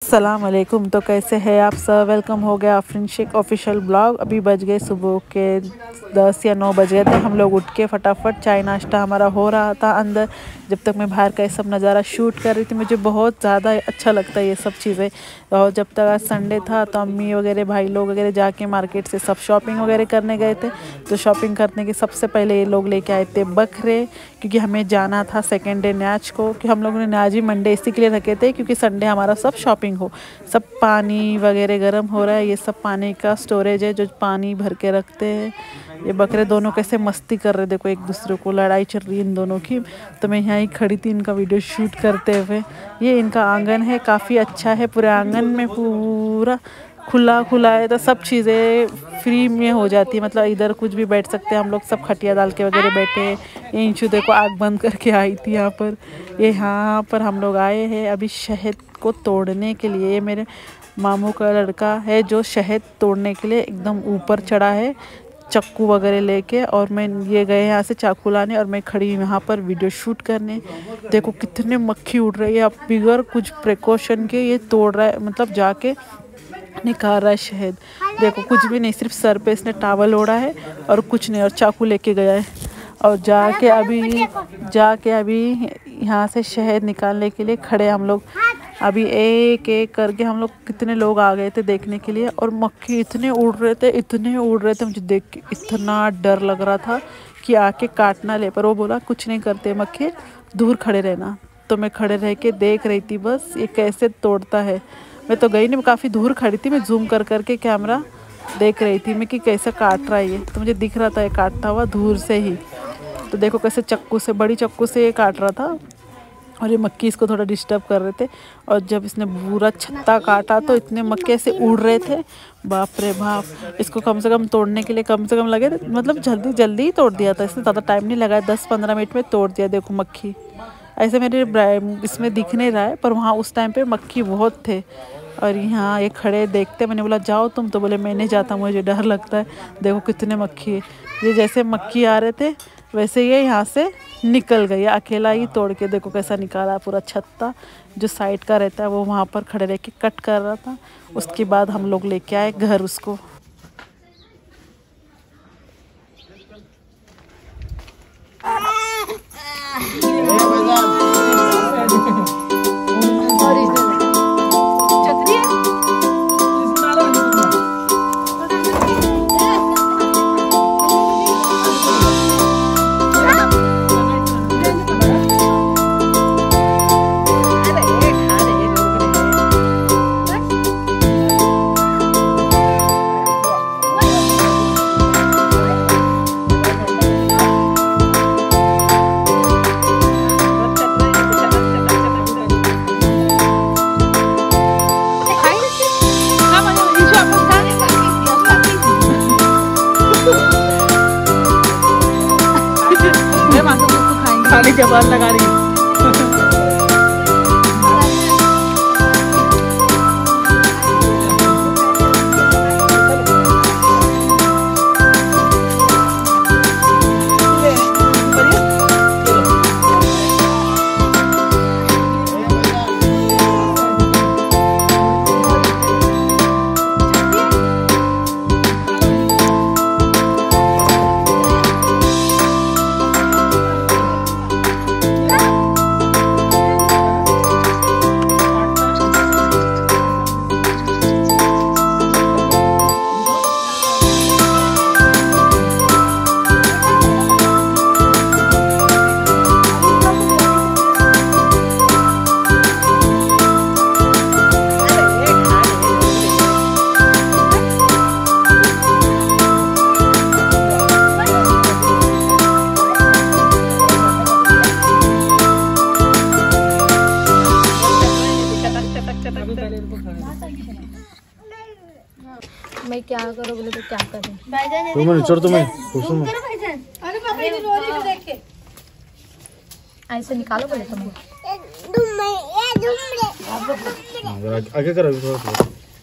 अस्सलाम वालेकुम। तो कैसे हैं आप सब? वेलकम हो गया फ्रेंडशिप ऑफिशियल ब्लॉग। अभी बज गए सुबह के 10 या 9 बज गए थे। हम लोग उठ के फटाफट चाय नाश्ता हमारा हो रहा था अंदर, जब तक मैं बाहर का ये सब नज़ारा शूट कर रही थी। मुझे बहुत ज़्यादा अच्छा लगता है ये सब चीज़ें। और जब तक आज संडे था तो अम्मी वगैरह भाई लोग वगैरह जाके मार्केट से सब शॉपिंग वगैरह करने गए थे। तो शॉपिंग करने के सबसे पहले ये लोग लेके आए थे बकरे, क्योंकि हमें जाना था सेकेंड डे न्याज को। कि हम लोगों ने न्याज ही मंडे इसी के लिए रखे थे क्योंकि संडे हमारा सब शॉपिंग हो। सब पानी वगैरह गर्म हो रहा है, ये सब पानी का स्टोरेज है जो पानी भर के रखते हैं। ये बकरे दोनों कैसे मस्ती कर रहे, देखो एक दूसरे को, लड़ाई चल रही है इन दोनों की। तो मैं यहाँ ही खड़ी थी इनका वीडियो शूट करते हुए। ये इनका आंगन है, काफ़ी अच्छा है। पूरे आंगन में पूरा खुला खुला है, तो सब चीज़ें फ्री में हो जाती है। मतलब इधर कुछ भी बैठ सकते हैं हम लोग, सब खटिया डाल के वगैरह बैठे हैं। ये इंशु देखो आग बंद करके आई थी यहाँ पर। ये यहाँ पर हम लोग आए हैं अभी शहद को तोड़ने के लिए। ये मेरे मामू का लड़का है जो शहद तोड़ने के लिए एकदम ऊपर चढ़ा है चक्कू वगैरह लेके। और मैं ये गए यहाँ से चाकू लाने और मैं खड़ी यहाँ पर वीडियो शूट करने। देखो कितने मक्खी उड़ रही है। अब बिगर कुछ प्रिकॉशन के ये तोड़ रहा है, मतलब जाके निकाल रहा है शहद। देखो कुछ भी नहीं, सिर्फ सर पे इसने टावल ओढ़ा है और कुछ नहीं, और चाकू लेके गया है। और जाके अभी यहाँ से शहद निकालने के लिए खड़े हम लोग। अभी एक एक करके हम लोग कितने लोग आ गए थे देखने के लिए। और मक्खी इतने उड़ रहे थे, मुझे देख के इतना डर लग रहा था कि आके काटना ले। पर वो बोला कुछ नहीं करते मक्खी, दूर खड़े रहना। तो मैं खड़े रह के देख रही थी बस ये कैसे तोड़ता है। मैं तो गई नहीं, मैं काफ़ी दूर खड़ी थी। मैं जूम कर करके कैमरा देख रही थी मैं कि कैसे काट रहा है ये। तो मुझे दिख रहा था ये काटता हुआ दूर से ही। तो देखो कैसे चक्कू से, बड़ी चक्कू से ये काट रहा था। और ये मक्खी इसको थोड़ा डिस्टर्ब कर रहे थे। और जब इसने पूरा छत्ता काटा तो इतने मक्के ऐसे उड़ रहे थे, बाप रे बाप। इसको कम से कम तोड़ने के लिए कम से कम लगे, मतलब जल्दी ही तोड़ दिया था इसने, ज़्यादा टाइम नहीं लगा, 10-15 मिनट में तोड़ दिया। देखो मक्खी ऐसे मेरे इसमें दिख नहीं रहा है, पर वहाँ उस टाइम पे मक्खी बहुत थे। और यहाँ ये खड़े देखते, मैंने बोला जाओ तुम, तो बोले मैं नहीं जाता, मुझे डर लगता है। देखो कितने मक्खी है। ये जैसे मक्खी आ रहे थे वैसे ये यहाँ से निकल गई, अकेला ही तोड़ के। देखो कैसा निकाला पूरा छत्ता जो साइड का रहता है, वो वहाँ पर खड़े रह के कट कर रहा था। उसके बाद हम लोग लेके आए घर उसको। खाने के बाद लगा रही हूँ। मैं क्या करूँ बोले तो क्या करूँ? ऐसे निकालो बोले तुम आगे करो थोड़ा।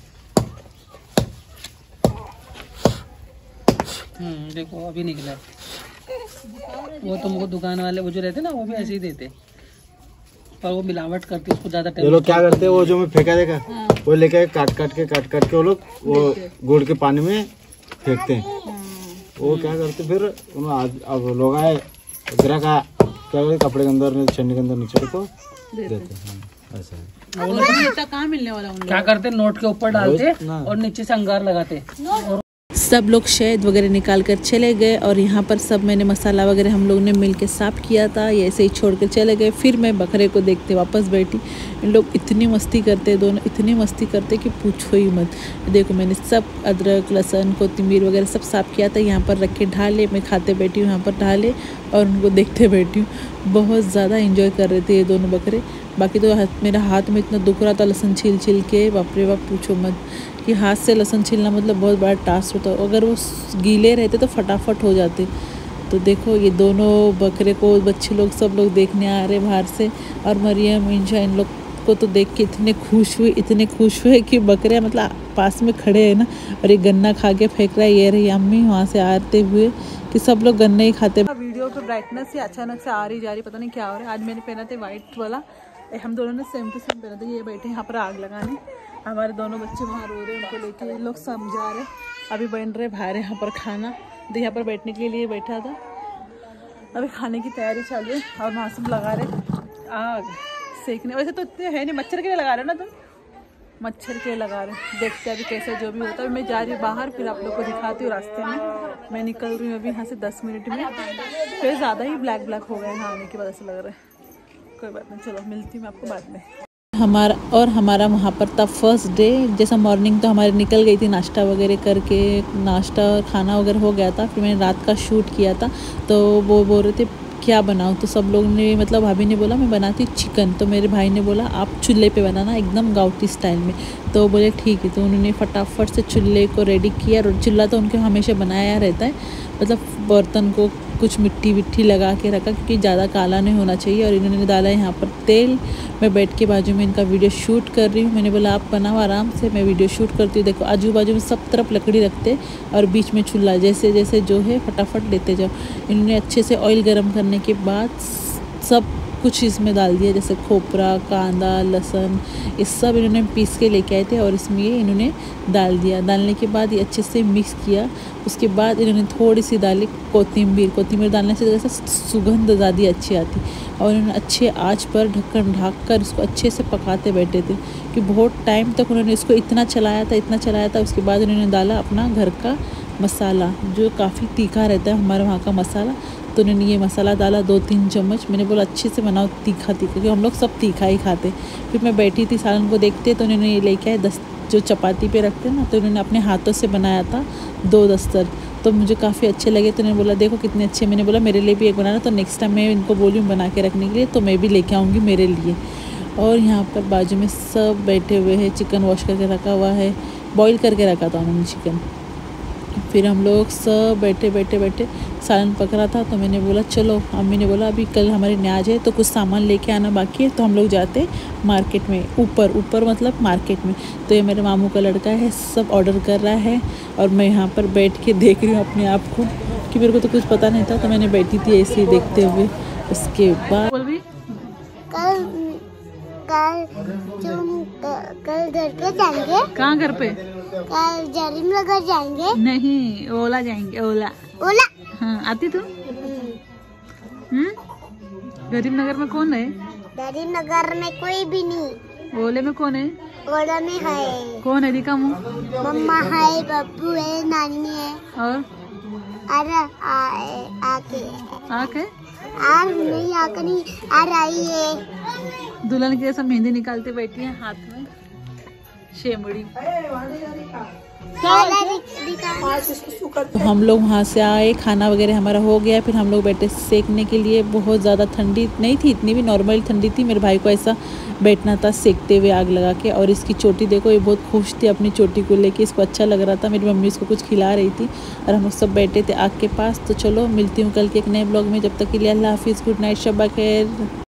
देखो अभी निकला। वो तुमको दुकान वाले वो जो रहते ना वो भी ऐसे ही देते, पर वो मिलावट करते उसको ज्यादा। ये लोग क्या करते हैं, वो जो मैं फेंका देखा वो लेके काट काट के वो लोग वो गुड़ के पानी में फेंकते हैं। वो क्या करते फिर अब लोग आए ग्राहक क्या करते कपड़े के अंदर छन्नी के अंदर नीचे को देते हैं। ऐसा है। कहाँ मिलने वाला उनको? क्या करते नोट के ऊपर डालते और नीचे से अंगार लगाते। सब लोग शहद वगैरह निकाल कर चले गए और यहाँ पर सब मैंने मसाला वगैरह हम लोग ने मिल के साफ़ किया था। ये ऐसे ही छोड़ कर चले गए। फिर मैं बकरे को देखते वापस बैठी। इन लोग इतनी मस्ती करते, दोनों इतनी मस्ती करते कि पूछो ही मत। देखो मैंने सब अदरक लहसुन कोथिमीर वगैरह सब साफ़ किया था। यहाँ पर रख के ढाले, मैं खाते बैठी हूँ यहाँ पर ढाले और उनको देखते बैठी हूँ। बहुत ज़्यादा इंजॉय कर रहे थे ये दोनों बकरे। बाकी तो मेरा हाथ में इतना दुख रहा था लहसुन छील के, बाप रे बाप पूछो मत। कि हाथ से लहसुन छीलना मतलब बहुत बड़ा टास्क होता है। अगर वो गीले रहते तो फटाफट हो जाते। तो देखो ये दोनों बकरे को बच्चे लोग सब लोग देखने आ रहे बाहर से। और मरियम इंशा इन लोग को तो देख के इतने खुश हुए कि बकरे मतलब पास में खड़े हैं ना। और ये गन्ना खा के फेंक रहा है। ये रही अम्मी वहाँ से आते हुए कि सब लोग गन्ने ही खाते। वीडियो पे ब्राइटनेस ही अचानक से आ रही जा रही, पता नहीं क्या हो रहा है। आज मैंने पहना था वाइट वाला, हम दोनों ने सेम टू सेम पहना था। ये बैठे यहाँ पर आग लगाने, हमारे दोनों बच्चे वहाँ रो रहे हैं, उनको लेके ये लोग समझा रहे। अभी बन रहे बाहर यहाँ पर खाना, तो यहाँ पर बैठने के लिए बैठा था। अभी खाने की तैयारी चालू है और वहाँ सब लगा रहे आग सेकने। वैसे तो इतने है नहीं, मच्छर के लिए लगा रहे हो ना तुम? मच्छर के लिए लगा रहे। देखते अभी कैसे जो भी होता है। मैं जा रही हूँ बाहर, फिर आप लोग को दिखाती हूँ रास्ते में। मैं निकल रही हूँ अभी यहाँ से 10 मिनट में। फिर ज़्यादा ही ब्लैक हो गए यहाँ आने के बाद, ऐसा लग रहा है। कोई बात नहीं, चलो मिलती हूँ मैं आपको बाद में। हमारा वहाँ पर था फर्स्ट डे। जैसा मॉर्निंग तो हमारी निकल गई थी नाश्ता वगैरह करके, नाश्ता और खाना वगैरह हो गया था। फिर मैंने रात का शूट किया था। तो वो बोल रहे थे क्या बनाऊँ, तो सब लोग ने मतलब भाभी ने बोला मैं बनाती चिकन। तो मेरे भाई ने बोला आप चूल्हे पे बनाना एकदम गाउटी स्टाइल में। तो बोले ठीक है। तो उन्होंने फटाफट से चूल्हे को रेडी किया। और चूल्हा तो उनके हमेशा बनाया रहता है, मतलब बर्तन को कुछ मिट्टी विट्टी लगा के रखा क्योंकि ज़्यादा काला नहीं होना चाहिए। और इन्होंने डाला यहाँ पर तेल। मैं बैठ के बाजू में इनका वीडियो शूट कर रही हूँ। मैंने बोला आप बनाओ आराम से, मैं वीडियो शूट करती हूँ। देखो आजू बाजू में सब तरफ लकड़ी रखते और बीच में चूल्हा, जैसे जैसे जो है फटाफट लेते जाओ। इन्होंने अच्छे से ऑयल गर्म करने के बाद सब कुछ इसमें डाल दिया, जैसे खोपरा, कांदा, लहसुन, ये सब इन्होंने पीस के लेके आए थे और इसमें ये इन्होंने डाल दिया। डालने के बाद ये अच्छे से मिक्स किया। उसके बाद इन्होंने थोड़ी सी डाली कोथिमीर डालने से जैसे सुगंध ज़्यादा अच्छी आती। और इन्होंने अच्छे आंच पर ढक्कन ढक कर इसको अच्छे से पकाते बैठे थे कि बहुत टाइम तक उन्होंने इसको इतना चलाया था। उसके बाद इन्होंने डाला अपना घर का मसाला जो काफ़ी तीखा रहता है हमारे वहाँ का मसाला। तो उन्होंने ये मसाला डाला 2-3 चम्मच। मैंने बोला अच्छे से बनाओ तीखा क्योंकि हम लोग सब तीखा ही खाते। फिर मैं बैठी थी सालन को देखते, तो उन्होंने ये लेके आए 10 जो चपाती पे रखते हैं ना, तो उन्होंने अपने हाथों से बनाया था 2 दस्तर। तो मुझे काफ़ी अच्छे लगे। तो उन्होंने बोला देखो कितने अच्छे। मैंने बोला मेरे लिए भी एक बनाना। तो नेक्स्ट टाइम मैं इनको बोली बना के रखने के लिए, तो मैं भी लेके आऊँगी मेरे लिए। और यहाँ पर बाजू में सब बैठे हुए हैं। चिकन वॉश करके रखा हुआ है, बॉईल करके रखा था उन्होंने चिकन। फिर हम लोग सब बैठे सालन पकड़ा था। तो मैंने बोला चलो, अम्मी ने बोला अभी कल हमारी न्याज है तो कुछ सामान लेके आना बाकी है। तो हम लोग जाते मार्केट में, ऊपर मतलब मार्केट में। तो ये मेरे मामू का लड़का है, सब ऑर्डर कर रहा है और मैं यहाँ पर बैठ के देख रही हूँ अपने आप को कि मेरे को तो कुछ पता नहीं था। तो मैंने बैठी थी ऐसे ही देखते हुए। उसके बाद कल घर पे जाएंगे। कहाँ घर पे? कल जरीम नगर जाएंगे। नहीं, ओला जाएंगे। ओला हाँ, आती तू? गरीब नगर में कौन है? गरीब नगर में कोई भी नहीं। ओले में कौन है? ओला में है। कौन है? दिखा मुँह। मम्मा है, बब्बू है, नानी है। और अरे आके नहीं आके नहीं आ रही है। दुल्हन की जैसा मेहंदी निकालते बैठी है हाथ में शेमड़ी। तो हम लोग वहाँ से आए, खाना वगैरह हमारा हो गया। फिर हम लोग बैठे सेकने के लिए। बहुत ज़्यादा ठंडी नहीं थी, इतनी भी नॉर्मल ठंडी थी। मेरे भाई को ऐसा बैठना था सेकते हुए आग लगा के। और इसकी चोटी देखो, ये बहुत खुश थी अपनी चोटी को लेके, इसको अच्छा लग रहा था। मेरी मम्मी इसको कुछ खिला रही थी और हम लोग सब बैठे थे आग के पास। तो चलो मिलती हूँ कल के एक नए ब्लॉग में। जब तक के लिए अल्लाह हाफिज़, गुड नाइट, शब्बा खैर।